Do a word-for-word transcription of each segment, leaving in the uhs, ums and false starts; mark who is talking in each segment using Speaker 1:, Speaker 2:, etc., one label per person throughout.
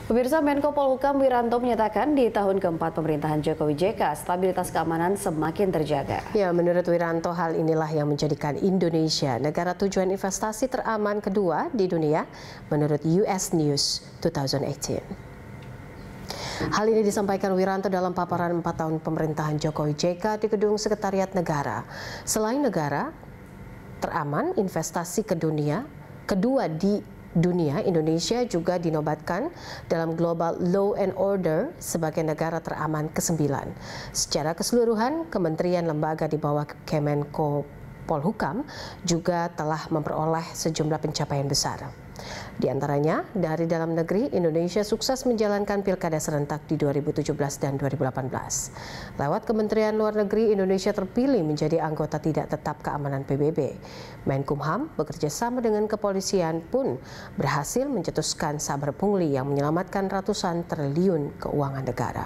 Speaker 1: Pemirsa, Menko Polhukam Wiranto menyatakan di tahun keempat pemerintahan Jokowi J K, stabilitas keamanan semakin terjaga.
Speaker 2: Ya, menurut Wiranto, hal inilah yang menjadikan Indonesia negara tujuan investasi teraman kedua di dunia menurut U S News dua ribu delapan belas. Hal ini disampaikan Wiranto dalam paparan empat tahun pemerintahan Jokowi J K di Gedung Sekretariat Negara. Selain negara teraman investasi ke dunia, kedua di dunia, Indonesia juga dinobatkan dalam Global Law and Order sebagai negara teraman kesembilan. Secara keseluruhan, kementerian lembaga di bawah Kemenko Polhukam juga telah memperoleh sejumlah pencapaian besar. Di antaranya, dari dalam negeri, Indonesia sukses menjalankan pilkada serentak di dua ribu tujuh belas dan dua ribu delapan belas. Lewat Kementerian Luar Negeri, Indonesia terpilih menjadi anggota tidak tetap keamanan P B B. Menkumham bekerja sama dengan kepolisian pun berhasil mencetuskan saber pungli yang menyelamatkan ratusan triliun keuangan negara.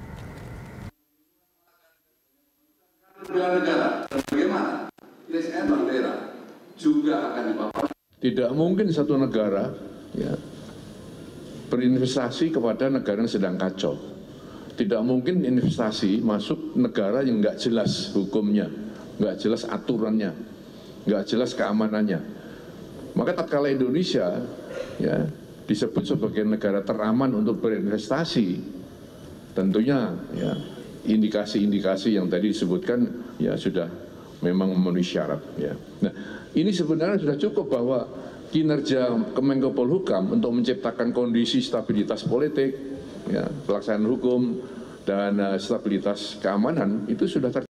Speaker 3: Negara, bagaimana? T S M daerah juga akan dipaparkan.
Speaker 4: Tidak mungkin satu negara ya, berinvestasi kepada negara yang sedang kacau. Tidak mungkin investasi masuk negara yang nggak jelas hukumnya, nggak jelas aturannya, nggak jelas keamanannya. Maka tatkala Indonesia ya, disebut sebagai negara teraman untuk berinvestasi, tentunya ya, indikasi-indikasi yang tadi disebutkan ya sudah memang memenuhi syarat. Ya. Nah, ini sebenarnya sudah cukup bahwa kinerja Kemenko Polhukam untuk menciptakan kondisi stabilitas politik, ya, pelaksanaan hukum, dan uh, stabilitas keamanan itu sudah terjadi.